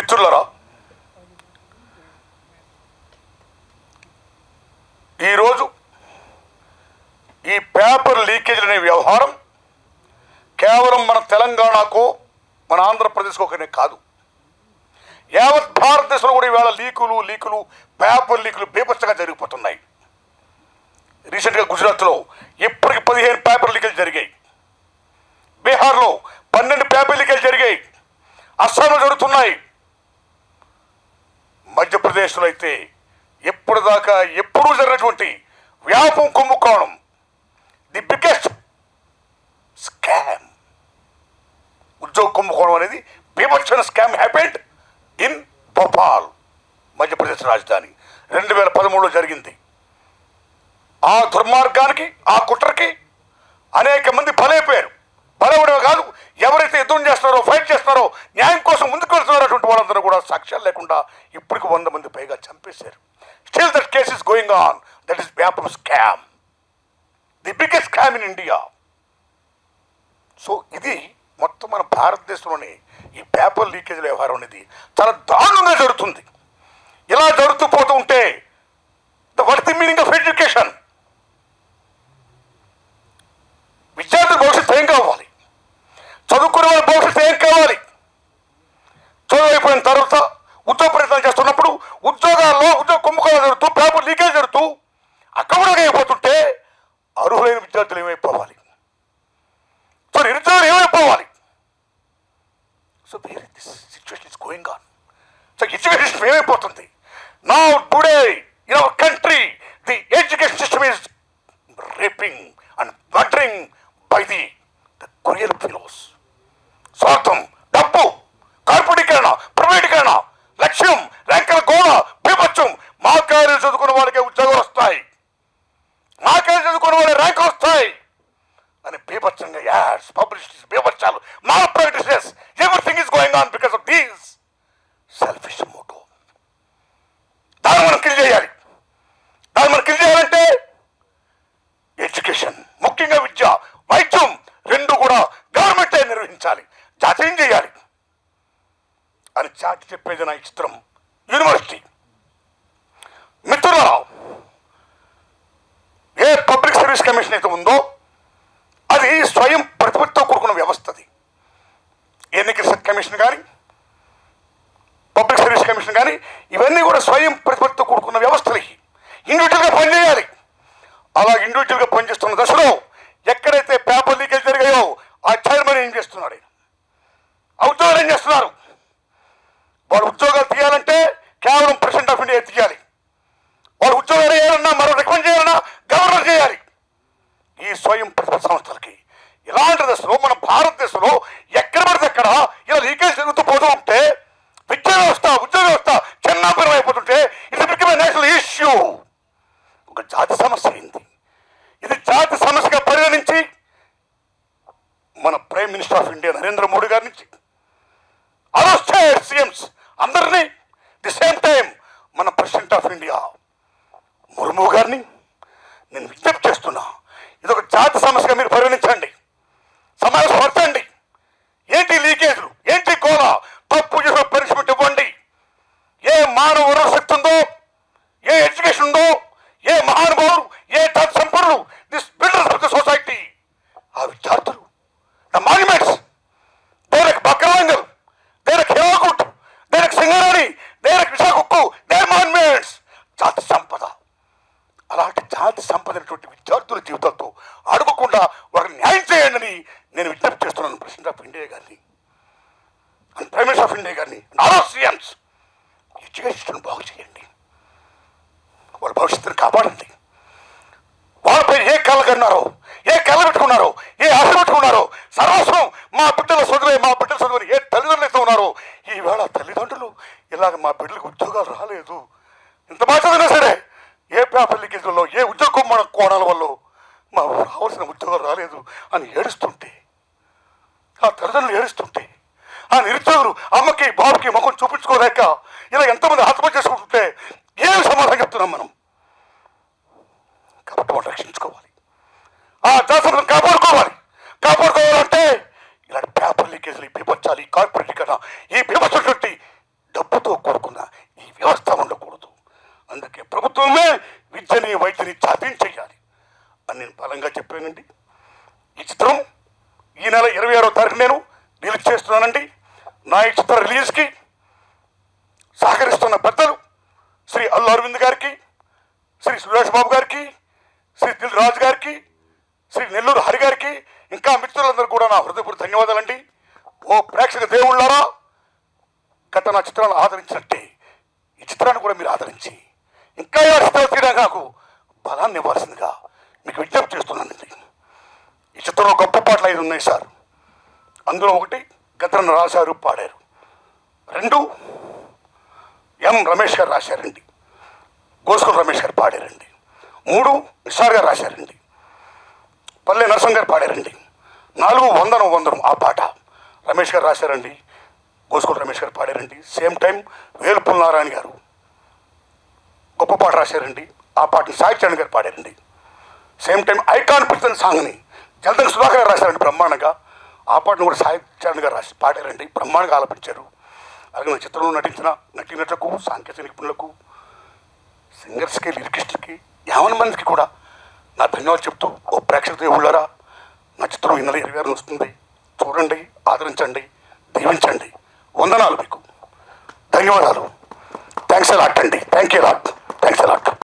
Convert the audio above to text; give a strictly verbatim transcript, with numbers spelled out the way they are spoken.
మిత్రులరా, ఈరోజు ఈ పేపర్ లీకేజ్ అనే వ్యవహారం కేవలం మన తెలంగాణకు మన ఆంధ్రప్రదేశ్కు ఒకనే కాదు, యావత్ భారతదేశంలో కూడా ఈవేళ లీకులు లీకులు పేపర్ లీకులు బీభత్సంగా జరిగిపోతున్నాయి. రీసెంట్గా గుజరాత్లో ఇప్పటికి పదిహేను పేపర్ లీకేజ్ జరిగాయి, బీహార్లో పన్నెండు పేపర్ లీకేజ్ జరిగాయి, అస్సాంలో జరుగుతున్నాయి. మధ్యప్రదేశ్లో అయితే ఎప్పటిదాకా ఎప్పుడూ జరిగినటువంటి వ్యాపం కుంభకోణం, ది బిగ్గెస్ట్ స్కామ్, ఉద్యోగ కుంభకోణం అనేది బీభత్సన scam happened in Bhopal, Madhya Pradesh రాజధాని. రెండు వేల పదమూడులో జరిగింది. ఆ దుర్మార్గానికి, ఆ కుట్రకి అనేక మంది బలైపోయారు. బలవడమే కాదు, ఎవరైతే యుద్ధం చేస్తున్నారో, ఫైట్ చేస్తున్నారో, న్యాయం కోసం ముందుకు వెళ్తున్నారో అటువంటి వాళ్ళందరూ కూడా సాక్ష్యాలు లేకుండా ఇప్పటికి వంద మంది పైగా చంపేశారు. Still that case is going on. That is Vyapam scam, the biggest scam in India. So ఇది మొత్తం మన భారతదేశంలోని ఈ పేపర్ లీకేజ్ వ్యవహారం అనేది చాలా దారుణంగా జరుగుతుంది. ఇలా జరుగుతూ పోతూ ఉంటే the what the meaning of education? విద్యార్థుల భవిష్యత్తు ఏం కావాలి? చదువుకునే వాళ్ళ భవిష్యత్తు ఏం కావాలి? చదువు అయిపోయిన తర్వాత ఉద్యోగ ప్రయత్నాలు చేస్తున్నప్పుడు ఉద్యోగాల్లో ఉద్యోగ కుంభకోణాలు జరుగుతూ, పేపర్ లీకేజ్ జరుగుతూ అక్కడే అయిపోతుంటే అర్హులైన విద్యార్థులు ఏమైపోవాలి? సో నిరుద్యోగులు ఏమైపోవాలి? So where this situation is going on. So education ఏమైపోతుంది? Now today in our country the education system is raping and murdering by the the కొరియల్ ఫిలోస్. స్వార్థం, డబ్బు, కార్పొరేటీకరణ, ప్రైవేటీకరణ, లక్ష్యం, ర్యాంకుల గోళ, బీభత్సం. మా కార్యాలు చదువుకున్న వాళ్ళకే ఉద్యోగాలు వస్తాయి, మా కార్యాలు చదువుకున్న వాళ్ళే ర్యాంకులు వస్తాయి అని బీభత్సంగా యాడ్స్, పబ్లిసిటీస్, బీభత్సాలు, malpractices, everything is going on because of these selfish motto. దాన్ని మనం కిల్ చేయాలి. దాన్ని మనం కిల్ చేయాలంటే ఎడ్యుకేషన్, ముఖ్యంగా విద్య, వైద్యం రెండు కూడా గవర్నమెంటే నిర్వహించాలి, జాతీయం చేయాలి అని చాటి చెప్పేది నా చిత్రం యూనివర్సిటీ. మిత్రులారా, ఏ పబ్లిక్ సర్వీస్ కమిషన్ అయితే ఉందో అది స్వయం ప్రతిపత్తితో కూడుకున్న వ్యవస్థది. ఎన్నికల కమిషన్ కానీ, పబ్లిక్ సర్వీస్ కమిషన్ కానీ ఇవన్నీ కూడా స్వయం ప్రతిపత్తితో కూడుకున్న వ్యవస్థలు. ఇండివిజువల్గా పనిచేయాలి. అలా ఇండివిజువల్గా పనిచేస్తున్న దశలో ఎక్కడైతే పేపర్ లీకేజ్ జరిగాయో ఆ చైర్మన్ ఏం చేస్తున్నాడు? ఆ ఉద్యోగాలు ఏం చేస్తున్నారు? వాళ్ళు ఉద్యోగాలు తీయాలంటే కేవలం ప్రెసిడెంట్ ఆఫ్ ఇండియా తీయాలి. వాళ్ళు ఉద్యోగాలు చేయాలన్నా, మరో రికమెండ్ చేయాలన్నా గవర్నర్ చేయాలి. ఈ స్వయం ప్రతిపత్తి సంస్థలకి ఇలాంటి దశలో మన భారతదేశంలో ఎక్కడ పడితే అక్కడ ఇలా లీకేజ్ జరుగుతూ పోతూ ఉంటే, విద్యా వ్యవస్థ, ఉద్యోగ వ్యవస్థ చిన్నాభిన్నం అయిపోతుంటే ఇది బికమ్ నేషనల్ ఇష్యూ, ఒక జాతి సమస్య అయింది. ఇది జాతి సమస్యగా పరిగణించి మన prime minister of India Narendra Modi గారి నుంచి అదర్ స్టేట్ సీఎంస్ అందరినీ, ది సేమ్ టైం మన ప్రెసిడెంట్ ఆఫ్ ఇండియా ముర్ము గారిని నేను విజ్ఞప్తి చేస్తున్నా, ఇదొక జాతి సమస్యగా మీరు పరిగణించండి, సమావేశపరచండి. ఏంటి లీకేజ్లు, ఏంటి కోల, తప్పు చేసిన పనిష్మెంట్ ఇవ్వండి. ఏ మానవ వనరు శక్తి ఉందో, ఏ ఎడ్యుకేషన్ ఉందో, ఏ మహానుభావులు, ఏ సంపన్నులు, this builders of the society, ఆ విద్యార్థులు, ద మాన్యుమెంట్స్, దేనికి బక్రవంగల్, దేనికి హేమగుట్, దేనికి సింగరాణి, దేనికి విశాఖకు, దే మాన్యుమెంట్స్, జాతి సంపద. అలాంటి జాతి సంపదైనటువంటి విద్యార్థుల జీవితాలతో అడగకుండా వారికి న్యాయం చేయండి నేను విజ్ఞప్తి చేస్తున్నాను ప్రెసిడెంట్ ఆఫ్ ఇండియా గారిని, ప్రైమ్ మినిస్టర్ ఆఫ్ ఇండియా గారిని, నారా సీఎంస్. ఎడ్యుకేషన్ బాగు చేయండి, వాళ్ళ భవిష్యత్తుని కాపాడండి. వాళ్ళపై ఏ కళ కన్నారో, ఏ కళ పెట్టుకున్నారో, ఏ ఆశ పెట్టుకున్నారో, సర్వస్వం మా బిడ్డల చదువే, మా బిడ్డల చదువుని ఏ తల్లిదండ్రులు అయితే ఉన్నారో, ఈవేళ తల్లిదండ్రులు ఇలాగ మా బిడ్డలకు ఉద్యోగాలు రాలేదు, ఇంత బాగా చదివినా సరే ఏ పేపర్ లీకేజ్లలో, ఏ ఉద్యోగం మన కోణాల వల్ల మా రావాల్సిన ఉద్యోగాలు రాలేదు అని ఏడుస్తుంటే, ఆ తల్లిదండ్రులు ఏడుస్తుంటే, ఆ నిరుద్యోగులు అమ్మకి బాబుకి ముఖం చూపించుకోలేక ఇలా ఎంతమంది ఆత్మహత్య చేసుకుంటుంటే ఏమి సమాధానం చెప్తున్నాం మనం? కాబట్టి వాళ్ళు రక్షించుకోవాలి, ఆ జాతరను కాపాడుకోవాలి. కాపాడుకోవాలంటే ఇలాంటి పేపర్ లీకేజ్లు, ఈ బీభత్సాలు, ఈ కార్పొరేటీకరణ, ఈ బీభత్సటువంటి ఈ చిత్రం ఈ నెల ఇరవై ఆరో తారీఖు నేను రిలీజ్ చేస్తున్నానండి. నా ఈ చిత్ర రిలీజ్కి సహకరిస్తున్న పెద్దలు శ్రీ అల్లు అరవింద్ గారికి, శ్రీ సురేష్ బాబు గారికి, శ్రీ దిల్ రాజు గారికి, శ్రీ నెల్లూరు హరి గారికి, ఇంకా మిత్రులందరూ కూడా నా హృదయపూర్వక ధన్యవాదాలండి. ఓ ప్రేక్షక దేవుళ్ళారా, గత నా చిత్రాలను ఆదరించినట్టే ఈ చిత్రాన్ని కూడా మీరు ఆదరించి ఇంకా ఏ చిత్రాలు తీయడానికి నాకు బలాన్ని ఇవ్వాల్సిందిగా మీకు విజ్ఞప్తి చేస్తున్నానండి. ఈ చిత్రంలో గొప్ప పాటలు ఐదు ఉన్నాయి సార్. అందులో ఒకటి గతను రాశారు, పాడారు. రెండు ఎం రమేష్ గారు రాశారండి, గోస్కుల రమేష్ గారు పాడారండి. మూడు నిషార్ గారు రాశారండి, పల్లె నరసింహ గారు పాడారండి. నాలుగు వందనం వందనం ఆ పాట రమేష్ గారు రాశారండి, గోస్కుల రమేష్ గారు పాడారండి. సేమ్ టైం వేలుపుల్ నారాయణ గారు గొప్ప పాట రాశారండి, ఆ పాటని సాయి చరణ్ గారు పాడారండి. సేమ్ టైం ఐకాన్ పిక్చర్ సాంగ్ని జలదంగ సుధాకర్ గారు రాశారండి బ్రహ్మాండంగా, ఆ పాటను కూడా సాయి చరణ్ గారు రాసి పాడారండి, బ్రహ్మాండంగా ఆలపించారు. అలాగే నా చిత్రంలో నటించిన నటీనటులకు, సాంకేతిక నిపుణులకు, సింగర్స్కి, లిరికిస్టులకి, యావన్ మందికి కూడా నా ధన్యవాదాలు చెప్తూ, ఓ ప్రేక్షక దేవుళ్ళారా, నా చిత్రం ఈ నెల ఇరవై ఆరు వస్తుంది, చూడండి, ఆదరించండి, దీవించండి. వందనాలు మీకు, ధన్యవాదాలు. థ్యాంక్స్ అలాట్ అండి, thank you a lot, thanks allot.